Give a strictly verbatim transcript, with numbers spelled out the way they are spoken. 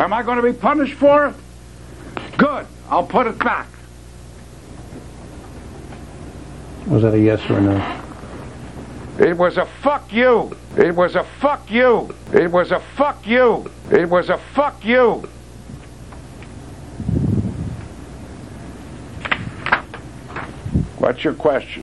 Am I going to be punished for it? Good. I'll put it back. Was that a yes or a no? It was a fuck you. It was a fuck you. It was a fuck you. It was a fuck you. What's your question?